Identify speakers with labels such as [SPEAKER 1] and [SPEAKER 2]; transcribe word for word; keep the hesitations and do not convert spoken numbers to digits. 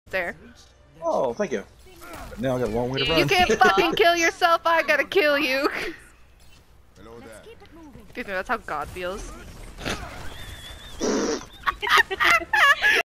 [SPEAKER 1] there.
[SPEAKER 2] Oh, thank you. But now I got a long way to run.
[SPEAKER 1] You can't fucking kill yourself. I gotta kill you. Excuse me, that's how God feels.